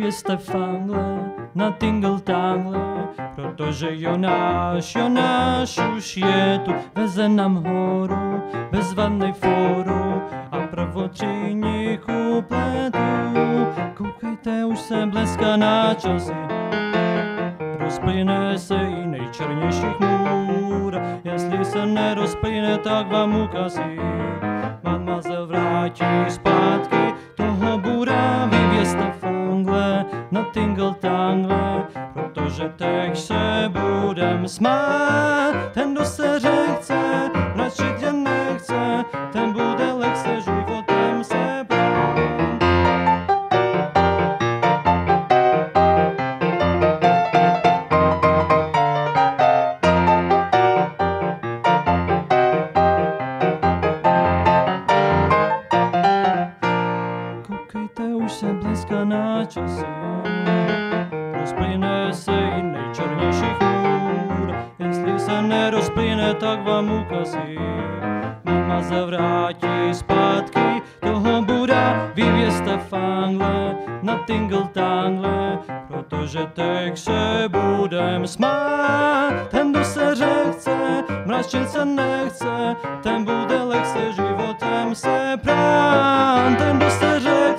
Vyvězte fangle na tingle-tangle, protože Jonáš už je tu. Veze nám horu, bezvadnej fóru a prvotřídní kupletu. Koukejte, už se bleská na časy, rozplyne se i nejčernější chmůr. Jestli se nerozplyne, tak vám ukazí, mademoiselle vrátí zpátky toho bura. Vyvězte fangle na tingle-tangle, protože teď se budem smát. Ten, kdo se chce, mračit jen nechce, ten bude lehce životem se brát. Koukejte, už se bleská na časy, rozplyne se i nejčernější chmůr. Jestli se nerozplyne, tak vám ukazí, mademoiselle vrátí zpátky toho Buda. Vyvězte fangle na tingle-tangle, protože teď se budem smát. Ten, kdo se chce, mračit se nechce, ten bude lehce životem se brát. Ten, kdo se